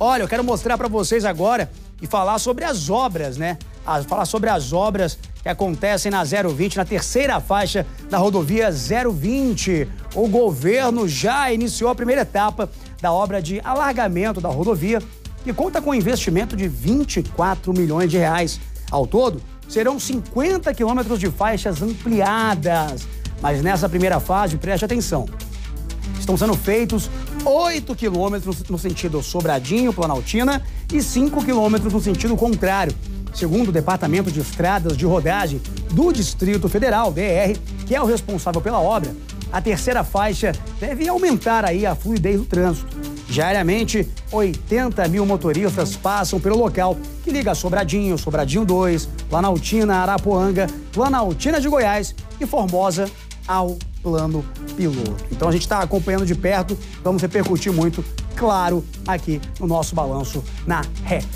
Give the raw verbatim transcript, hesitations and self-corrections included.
Olha, eu quero mostrar para vocês agora e falar sobre as obras, né? A, falar sobre as obras que acontecem na zero vinte, na terceira faixa da rodovia zero vinte. O governo já iniciou a primeira etapa da obra de alargamento da rodovia, que conta com um investimento de vinte e quatro milhões de reais. Ao todo, serão cinquenta quilômetros de faixas ampliadas. Mas nessa primeira fase, preste atenção, estão sendo feitos oito quilômetros no sentido Sobradinho, Planaltina, e cinco quilômetros no sentido contrário. Segundo o Departamento de Estradas de Rodagem do Distrito Federal, D R, que é o responsável pela obra, a terceira faixa deve aumentar aí a fluidez do trânsito. Diariamente, oitenta mil motoristas passam pelo local, que liga Sobradinho, Sobradinho dois, Planaltina, Arapuanga, Planaltina de Goiás e Formosa ao plano piloto. Então a gente está acompanhando de perto, vamos repercutir muito, claro, aqui no nosso balanço na Ré.